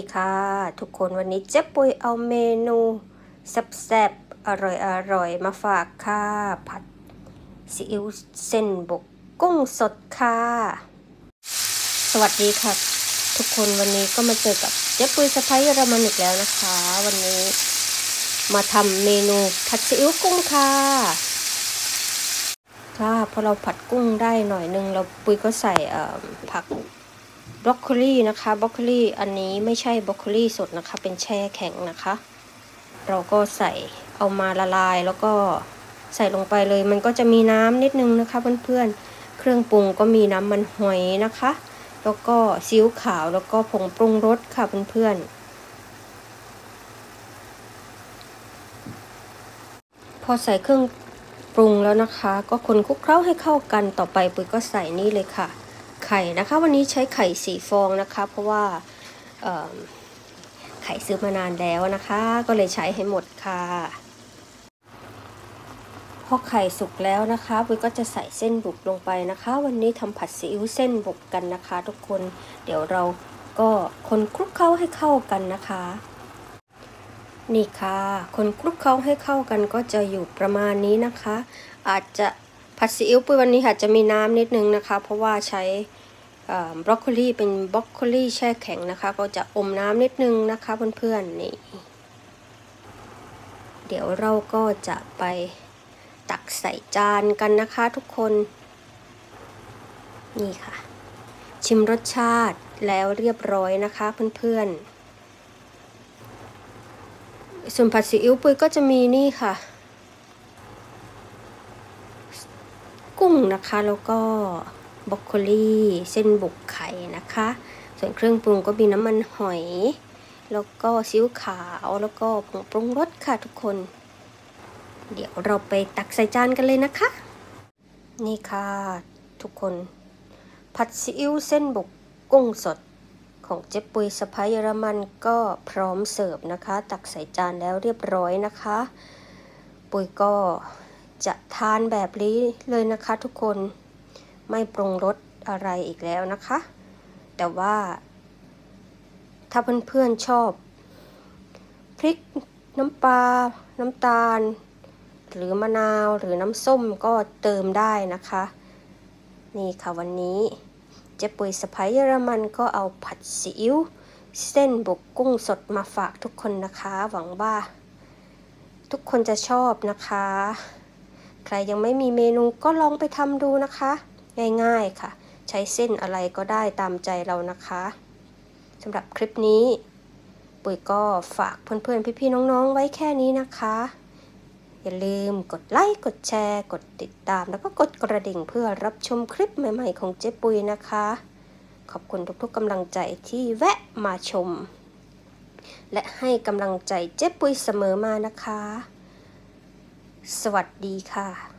ค่ะทุกคนวันนี้เจ๊ปุยเอาเมนูแซ่บๆอร่อยมาฝากค่ะผัดซีอิ๊วเส้นบุกกุ้งสดค่ะสวัสดีค่ะทุกคนวันนี้ก็มาเจอกับเจ๊ปุยสะใภ้เยอรมันอีกแล้วนะคะวันนี้มาทำเมนูผัดซีอิ๊วกุ้งค่ะพอเราผัดกุ้งได้หน่อยนึงเราปุยก็ใส่ผักบรอกโคลีนะคะบรอกโคลีอันนี้ไม่ใช่บรอกโคลีสดนะคะเป็นแช่แข็งนะคะเราก็ใส่เอามาละลายแล้วก็ใส่ลงไปเลยมันก็จะมีน้ำนิดนึงนะคะเพื่อนๆเครื่องปรุงก็มีน้ำมันหอยนะคะแล้วก็ซีอิ๊วขาวแล้วก็ผงปรุงรสค่ะเพื่อนๆพอใส่เครื่องปรุงแล้วนะคะก็คนคลุกเคล้าให้เข้ากันต่อไปปุ้ยก็ใส่นี่เลยค่ะไข่นะคะวันนี้ใช้ไข่4 ฟองนะคะเพราะว่าไข่ซื้อมานานแล้วนะคะก็เลยใช้ให้หมดค่ะพอไข่สุกแล้วนะคะปุ้ยก็จะใส่เส้นบุกลงไปนะคะวันนี้ทำผัดซีอิ๊วเส้นบุกกันนะคะทุกคนเดี๋ยวเราก็คนคลุกเคล้าให้เข้ากันนะคะนี่ค่ะคนคลุกเคล้าให้เข้ากันก็จะอยู่ประมาณนี้นะคะอาจจะผัดซีอิ๊วปุ้ยวันนี้อาจจะมีน้ำนิดนึงนะคะเพราะว่าใช้บรอกโคลีเป็นบรอกโคลีแช่แข็งนะคะก็จะอมน้ำนิดนึงนะคะเพื่อนๆนี่เดี๋ยวเราก็จะไปตักใส่จานกันนะคะทุกคนนี่ค่ะชิมรสชาติแล้วเรียบร้อยนะคะเพื่อนๆส่วนผัดซีอิ๊วปุ้ยก็จะมีนี่ค่ะกุ้งนะคะแล้วก็บรอกโคลีเส้นบุกไข่นะคะส่วนเครื่องปรุงก็มีน้ำมันหอยแล้วก็ซีอิ๊วขาวแล้วก็ผงปรุงรสค่ะทุกคนเดี๋ยวเราไปตักใส่จานกันเลยนะคะนี่ค่ะทุกคนผัดซีอิ๊วเส้นบุกกุ้งสดของเจ๊ปุยสะใภ้เยอรมันก็พร้อมเสิร์ฟนะคะตักใส่จานแล้วเรียบร้อยนะคะปุยก็จะทานแบบนี้เลยนะคะทุกคนไม่ปรุงรสอะไรอีกแล้วนะคะแต่ว่าถ้าเพื่อนๆชอบพริกน้ำปลาน้ำตาลหรือมะนาวหรือน้ำส้มก็เติมได้นะคะนี่ค่ะวันนี้เจ๊ปุยสะใภ้เยอรมันก็เอาผัดซีอิ๊วเส้นบุกกุ้งสดมาฝากทุกคนนะคะหวังว่าทุกคนจะชอบนะคะใครยังไม่มีเมนูก็ลองไปทำดูนะคะง่ายๆค่ะใช้เส้นอะไรก็ได้ตามใจเรานะคะสำหรับคลิปนี้ปุยก็ฝากเพื่อนๆพี่ๆน้องๆไว้แค่นี้นะคะอย่าลืมกดไลค์กดแชร์กดติดตามแล้วก็กดกระดิ่งเพื่อรับชมคลิปใหม่ๆของเจ๊ปุยนะคะขอบคุณทุกๆกำลังใจที่แวะมาชมและให้กำลังใจเจ๊ปุยเสมอมานะคะสวัสดีค่ะ